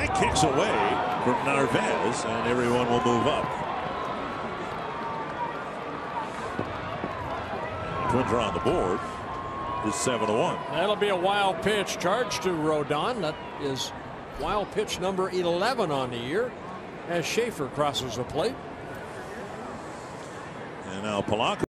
That kicks away from Narvaez, and everyone will move up. Twins are on the board. It's 7-1. That'll be a wild pitch charged to Rodon. That is wild pitch number 11 on the year as Schafer crosses the plate. And now Polanco.